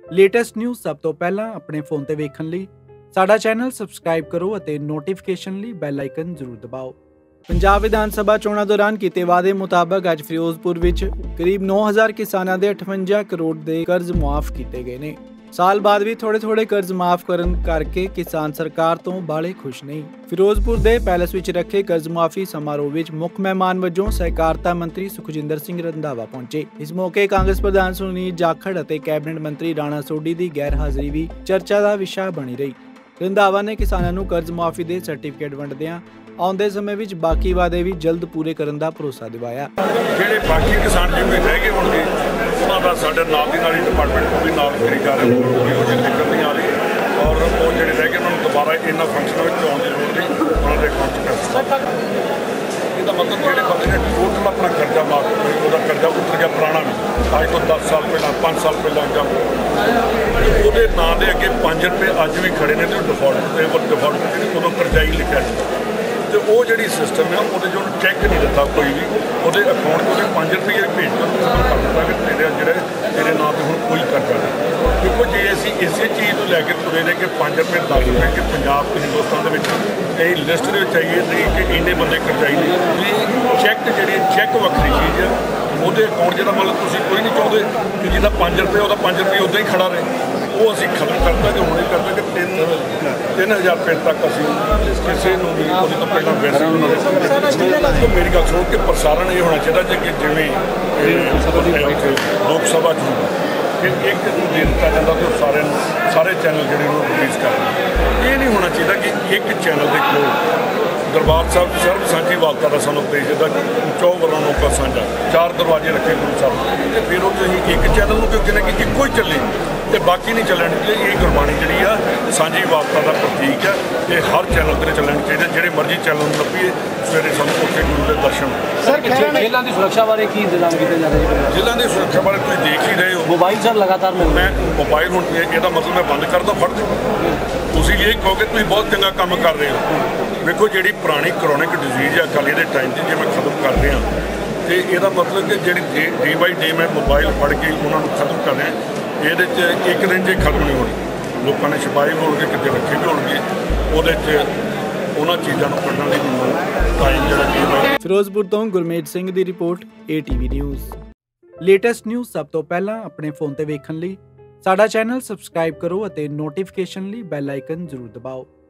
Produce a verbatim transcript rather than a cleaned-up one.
Latest news ਸਭ ਤੋਂ ਪਹਿਲਾਂ ਆਪਣੇ ਫੋਨ ਤੇ ਵੇਖਣ ਲਈ ਸਾਡਾ ਚੈਨਲ ਸਬਸਕ੍ਰਾਈਬ ਕਰੋ ਅਤੇ ਨੋਟੀਫਿਕੇਸ਼ਨ ਲਈ ਬੈਲ ਆਈਕਨ ਜ਼ਰੂਰ ਦਬਾਓ। ਪੰਜਾਬ ਵਿਧਾਨ ਸਭਾ ਚੋਣਾਂ ਦੌਰਾਨ ਕੀਤੇ ਵਾਅਦੇ ਮੁਤਾਬਕ ਅੱਜ ਫਿਰੋਜ਼ਪੁਰ ਵਿੱਚ ਕਰੀਬ ਨੌ ਹਜ਼ਾਰ ਕਿਸਾਨਾਂ ਦੇ ਅਠਵੰਜਾ ਕਰੋੜ ਦੇ ਕਰਜ਼ ਮੁਆਫ ਕੀਤੇ ਗਏ ਨੇ। ਸਾਲ ਬਾਅਦ ਵੀ ਥੋੜੇ ਥੋੜੇ ਕਰਜ਼ ਮਾਫ ਕਰਨ ਕਰਕੇ ਕਿਸਾਨ ਸਰਕਾਰ ਤੋਂ ਬਾਲੇ ਖੁਸ਼ ਨਹੀਂ। ਫਿਰੋਜ਼ਪੁਰ ਦੇ ਪੈਲਸ ਵਿੱਚ ਰੱਖੇ ਕਰਜ਼ ਮਾਫੀ ਸਮਾਰੋਹ ਵਿੱਚ ਮੁੱਖ ਮਹਿਮਾਨ ਵਜੋਂ ਸਹਿਕਾਰਤਾ ਮੰਤਰੀ ਸੁਖਜਿੰਦਰ ਸਿੰਘ ਰੰਧਾਵਾ ਪਹੁੰਚੇ। ਇਸ ਮੌਕੇ ਕਾਂਗਰਸ ਪ੍ਰਧਾਨ ਸੁਨੀਲ ਜਾਖੜ ਅਤੇ ਕੈਬਨਿਟ ਮੰਤਰੀ ਰਾਣਾ ਸੋਢੀ ਦੀ ਗੈਰ ਹਾਜ਼ਰੀ ਵੀ ਚਰਚਾ ਦਾ ਵਿਸ਼ਾ ਬਣੀ ਰਹੀ। ਰੰਧਾਵਾ ਨੇ ਕਿਸਾਨਾਂ ਨੂੰ ਕਰਜ਼ ਮਾਫੀ ਦੇ ਸਰਟੀਫਿਕੇਟ ਵੰਡਦਿਆਂ ਆਉਂਦੇ ਸਮੇਂ ਵਿੱਚ ਬਾਕੀ ਵਾਅਦੇ ਵੀ ਜਲਦ ਪੂਰੇ ਕਰਨ ਦਾ ਭਰੋਸਾ ਦਿਵਾਇਆ। ਜਿਹੜੇ ਬਾਕੀ ਕਿਸਾਨ ਜਿਵੇਂ ਰਹਿ ਗਏ ਹੋਣਗੇ ਉਹਨਾਂ ਦਾ ਸਾਡੇ ਨਾਲ ਦੀ ਨਾਲ ਹੀ ਡਿਪਾਰਟਮੈਂਟ ਨੂੰ ਵੀ ਨਾਲ ਕਰੀ ਜਾ ਰਹੇ ਕੋਈ ਉਹ ਜਿਹੜੀ ਦਿੱਕਤ ਨਹੀਂ ਆ ਰਹੀ ਔਰ ਉਹ ਜਿਹੜੇ ਰਹਿ ਗਏ ਉਹਨਾਂ ਨੂੰ ਦੁਬਾਰਾ ਇਹਨਾਂ ਫੰਕਸ਼ਨਾਂ ਵਿੱਚ ਆਉਣ ਦੀ ਲੋੜ ਨਹੀਂ, ਉਹਨਾਂ ਦੇ ਅਕਾਊਂਟ 'ਚ ਪੈਸਾ। ਇਹਦਾ ਮਤਲਬ ਜਿਹੜੇ ਬੰਦੇ ਨੇ ਟੋਟਲ ਆਪਣਾ ਕਰਜ਼ਾ ਮਾਫ ਉਹਦਾ ਕਰਜ਼ਾ ਉਤਰ ਗਿਆ ਪੁਰਾਣਾ ਵੀ ਅੱਜ ਤੋਂ ਦਸ ਸਾਲ ਪਹਿਲਾਂ ਪੰਜ ਸਾਲ ਪਹਿਲਾਂ ਜਾਂ ਉਹਦੇ ਨਾਂ ਦੇ ਅੱਗੇ ਪੰਜ ਰੁਪਏ ਅੱਜ ਵੀ ਖੜੇ ਨੇ ਤੇ ਡਿਫਾਲਟ ਤੇ ਉਹ ਡਿਫਾਲਟ ਜਿਹੜੀ ਉਦੋਂ ਕਰਜ਼ਾਈ ਲਿਖਿਆ ਸੀ ਤੇ ਉਹ ਜਿਹੜੀ ਸਿਸਟਮ ਹੈ ਉਹਦੇ 'ਚ ਉਹਨੂੰ ਚੈੱਕ ਨਹੀਂ ਦਿੱਤਾ ਕੋਈ ਵੀ ਉਹਦੇ ਅਕਾਊਂਟ 'ਚ ਉਹਦੇ ਪੰਜ ਰੁਪਏ ਭੇਜ ਕੇ ਉਹਨੂੰ ਕਰ ਦਿੱਤਾ ਕਿ ਤੇਰੇ ਜਿਹੜੇ ਤੇਰੇ ਨਾਂ 'ਤੇ ਹੁਣ ਕੋਈ ਕਰਜ਼ਾ ਨਹੀਂ। ਦੇਖੋ ਜੇ ਅਸੀਂ ਇਸੇ ਚੀਜ਼ ਨੂੰ ਲੈ ਕੇ ਤੁਰੇ ਨੇ ਕਿ ਪੰਜ ਰੁਪਏ ਦਸ ਰੁਪਏ ਕਿ ਪੰਜਾਬ ਤੇ ਹਿੰਦੁਸਤਾਨ ਦੇ ਵਿੱਚ ਇਹ ਲਿਸਟ ਦੇ ਵਿੱਚ ਆਈਏ ਨਹੀਂ ਕਿ ਇੰਨੇ ਬੰਦੇ ਕਰਜ਼ਾਈ ਨੇ ਵੀ ਚੈੱਕ ਜਿਹੜੀ ਚੈੱਕ ਵੱਖਰੀ ਚੀਜ਼ ਹੈ ਉਹਦੇ ਅਕਾਊਂਟ ਜਿਹੜਾ ਮਤਲਬ ਤੁਸੀਂ ਕੋਈ ਨਹੀਂ ਚਾਹੁੰਦੇ ਕਿ ਜਿਹਦਾ ਪੰਜ ਰੁਪਏ ਉਹਦਾ ਪੰਜ ਰੁਪਏ ਉੱਦਾਂ ਹੀ ਖੜਾ ਰਹੇ ਉਹ ਅਸੀਂ ਖਤਮ ਕਰਤਾ ਕਿ ਹੁਣ ਇਹ ਕਰਦਾ ਕਿ ਤਿੰਨ ਤਿੰਨ ਹਜ਼ਾਰ ਰੁਪਏ ਤੱਕ ਅਸੀਂ ਕਿਸੇ ਨੂੰ ਵੀ ਉਹਦੇ ਤੋਂ ਪਹਿਲਾਂ ਵੈਸੇ ਉਹਨਾਂ ਦੇ ਮੇਰੀ ਗੱਲ ਸੁਣੋ ਕਿ ਪ੍ਰਸਾਰਣ ਇਹ ਹੋਣਾ ਚਾਹੀਦਾ ਜੇ ਕਿ ਜਿਵੇਂ ਲੋਕ ਸਭਾ 'ਚ ਫਿਰ ਇੱਕ ਨੂੰ ਦੇ ਦਿੱਤਾ ਜਾਂਦਾ ਤੇ ਸਾਰਿਆਂ ਨੂੰ ਸਾਰੇ ਚੈਨਲ ਜਿਹੜੇ ਨੂੰ ਰਿਲੀਜ਼ ਕਰਦੇ ਇਹ ਨਹੀਂ ਹੋਣਾ ਚਾਹੀਦਾ ਕਿ ਇੱਕ ਚੈਨਲ ਦੇ ਕੋਲ ਦਰਬਾਰ ਸਾਹਿਬ ਸਰਬ ਸਾਂਝੀ ਵਾਲਤਾ ਦਾ ਸਾਨੂੰ ਉਪਦੇਸ਼ ਦਿੱਤਾ ਕਿ ਚੌਵਰਾਂ ਨੌਕਾ ਸਾਂਝਾ ਚਾਰ ਦਰਵਾਜ਼ੇ ਰੱਖੇ ਗੁਰੂ ਸਾਹਿਬ ਤੇ ਫਿਰ ਉਹ ਤੁਸੀਂ ਇੱਕ ਚੈਨਲ ਨੂੰ ਕਿਉਂਕਿ ਨਾ ਕਿ ਇੱਕੋ ਹੀ ਚੱਲੇ ਤੇ ਬਾਕੀ ਨਹੀਂ ਚੱਲਣ ਚਾਹੀਦੇ। ਇਹ ਗੁਰਬਾਣੀ ਜਿਹੜੀ ਆ ਸਾਂਝੀ ਵਾਲਤਾ ਦਾ ਪ੍ਰਤੀਕ ਹੈ ਤੇ ਹਰ ਚੈਨਲ ਤੇ ਚੱਲਣ ਚਾਹੀਦੇ ਜਿਹੜੇ ਮਰਜ਼ੀ ਚੈਨਲ ਨੂੰ ਲੱਭੀਏ ਸਵੇਰੇ ਸਾਨੂੰ ਉੱਥੇ ਗੁਰੂ ਦੇ ਦਰਸ਼ਨ। ਸਰ ਜੇਲ੍ਹਾਂ ਦੀ ਸੁਰੱਖਿਆ ਬਾਰੇ ਕੀ ਇੰਤਜ਼ਾਮ ਕੀਤੇ ਜਾ ਰਹੇ ਨੇ? ਜੇਲ੍ਹਾਂ ਦੀ ਸੁਰੱਖਿਆ ਬਾਰੇ ਤੁਸੀਂ ਦੇਖ ਹੀ ਰਹੇ ਹੋ ਮੋਬਾਈਲ ਸਰ ਲਗਾਤਾਰ ਮੈਂ ਮੋਬਾਈਲ ਹੁਣ ਇਹਦਾ ਮਤਲਬ ਮੈਂ ਬੰਦ ਕਰਦਾ ਫੜ ਤੁਸੀਂ ਇਹ ਕਹੋਗੇ ਤੁਸੀਂ ਬਹੁਤ ਚੰਗਾ ਕੰਮ ਕਰ ਰਹੇ ਹੋ। ਵੇਖੋ ਜਿਹੜੀ ਪੁਰਾਣੀ ਕਰੋਨਿਕ ਡਿਜ਼ੀਜ਼ ਆ ਅਕਾਲੀ ਦੇ ਟਾਈਮ 'ਚ ਜੇ ਮੈਂ ਖਤਮ ਕਰ ਰਿਹਾ ਤੇ ਇਹਦਾ ਮਤਲਬ ਕਿ ਜਿਹੜੀ ਡੇ ਬਾਈ ਡੇ ਮੈਂ ਮੋਬਾਈਲ ਫੜ ਕੇ ਉਹਨਾਂ ਨੂੰ ਖਤਮ ਕਰ ਰਿਹਾ ਇਹਦੇ 'ਚ ਇੱਕ ਦਿਨ 'ਚ ਖਤਮ ਨਹੀਂ ਹੋਣੀ। ਲੋਕਾਂ ਨੇ ਛਪਾਏ ਹੋਣਗੇ ਕਿਤੇ ਰੱਖੇ ਵੀ ਹੋਣਗੇ ਉਹਦੇ 'ਚ ਉਹਨਾਂ ਚੀਜ਼ਾਂ ਨੂੰ ਕੱਢਣ ਲਈ ਮੈਨੂੰ ਟਾਈਮ ਜਿਹੜਾ ਚਾਹੀਦਾ। ਫਿਰੋਜ਼ਪੁਰ ਤੋਂ ਗੁਰਮੇਜ ਸਿੰਘ ਦੀ report A T V news. Latest news ਸਭ ਤੋਂ ਪਹਿਲਾਂ ਆਪਣੇ ਫੋਨ ਤੇ ਵੇਖਣ ਲਈ ਸਾਡਾ ਚੈਨਲ ਸਬਸਕ੍ਰਾਈਬ ਕਰੋ ਅਤੇ ਨੋਟੀਫਿਕੇਸ਼ਨ ਲਈ ਬੈਲ ਆਈਕਨ ਜ਼ਰੂਰ ਦਬਾਓ।